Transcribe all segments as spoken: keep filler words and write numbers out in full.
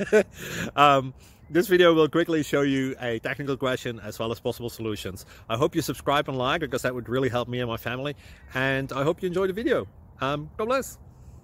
um, this video will quickly show you a technical question as well as possible solutions. I hope you subscribe and like, because that would really help me and my family. And I hope you enjoy the video. Um, God bless.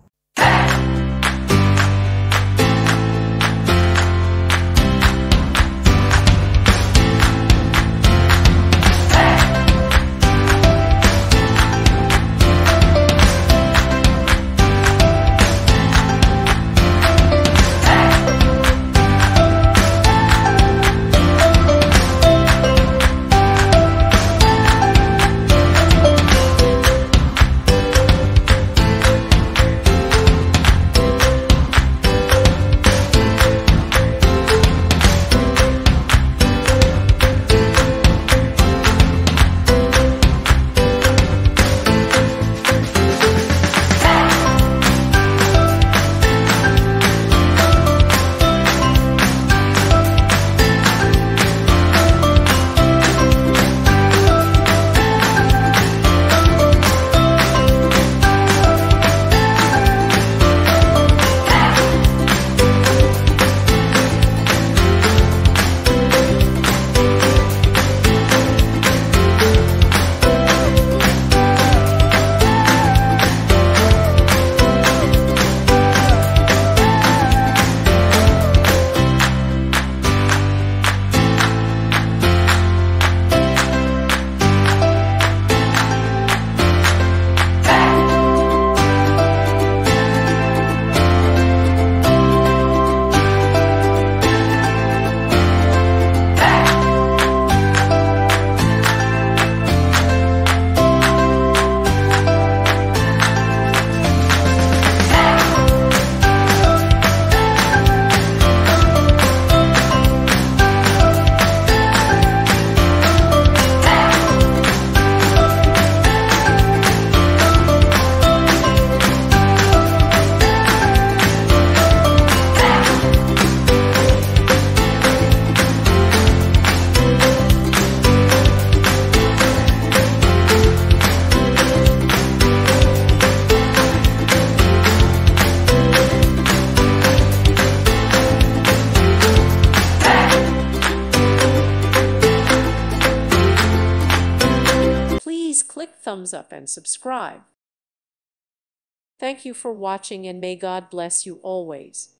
Please click thumbs up and subscribe. Thank you for watching, and may God bless you always.